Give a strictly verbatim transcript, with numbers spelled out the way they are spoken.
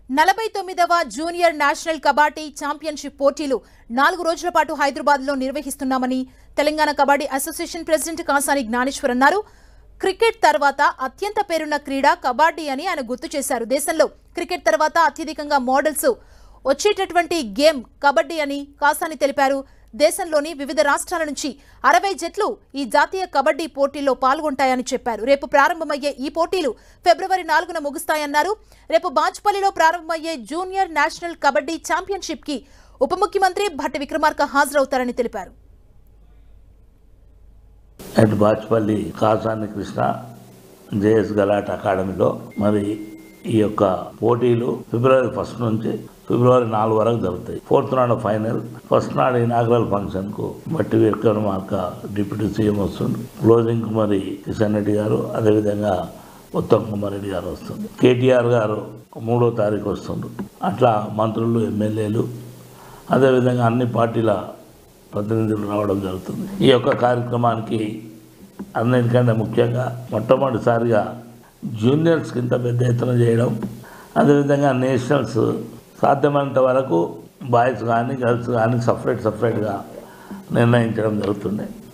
నలభై తొమ్మిదవ junior national kabaddi championship పోటీలు నాలుగు రోజుల పాటు హైదరాబాద్లో నిర్వహిస్తున్నామని తెలంగాణ కబడ్డీ అసోసియేషన్ ప్రెసిడెంట్ కాసాని జ్ఞానేశ్వర్ అన్నారు. క్రికెట్ తర్వాత అత్యంత పేరున్న క్రీడ కబడ్డీ అని ఆయన గుర్తు చేశారు. దేశంలో క్రికెట్ తర్వాత అత్యధికంగా మోడల్స్ వచ్చేటటువంటి గేమ్ కబడ్డీ అని కాసాని తెలిపారు. దేశంలోని వివిధ రాష్ట్రాల నుంచి అరవై జట్లు ఈ జాతీయ కబడ్డీ పోటీల్లో పాల్గొంటాయని చెప్పారు. రేపు ప్రారంభమయ్యే ఈ పోటీలు ఫిబ్రవరి నాలుగున ముగుస్తాయన్నారు. రేపు బాజ్పల్లిలో ప్రారంభమయ్యే జూనియర్ నేషనల్ కబడ్డీ ఛాంపియన్షిప్ కి ఉప ముఖ్యమంత్రి భట్టి విక్రమార్క హాజరవుతారని తెలిపారు. బాజ్పల్లి కాసాని కృష్ణ జేఎస్ గలాట్ అకాడమీలో మరి ఈ యొక్క పోటీలు ఫిబ్రవరి ఫస్ట్ నుంచి ఫిబ్రవరి నాలుగు వరకు జరుగుతాయి. ఫోర్త్ నాడు ఫైనల్, ఫస్ట్ నాడు ఇనాగ్రల్ ఫంక్షన్ కు భట్టి విక్రమార్క డిప్యూటీ సీఎం వస్తుంది. క్లోజింగ్ కు మరి కిషన్ రెడ్డి గారు, అదేవిధంగా ఉత్తమ్ కుమార్ రెడ్డి గారు వస్తుంది. కేటీఆర్ గారు మూడో తారీఖు వస్తుండ్రు. అట్లా మంత్రులు, ఎమ్మెల్యేలు, అదేవిధంగా అన్ని పార్టీల ప్రతినిధులు రావడం జరుగుతుంది. ఈ యొక్క కార్యక్రమానికి అన్నిటికంటే ముఖ్యంగా మొట్టమొదటిసారిగా జూనియర్స్కి ఇంత పెద్ద ఎత్తున చేయడం, అదేవిధంగా నేషనల్స్ సాధ్యమైనంత వరకు బాయ్స్ కానీ గర్ల్స్ కానీ సపరేట్ సపరేట్గా నిర్ణయించడం జరుగుతుంది.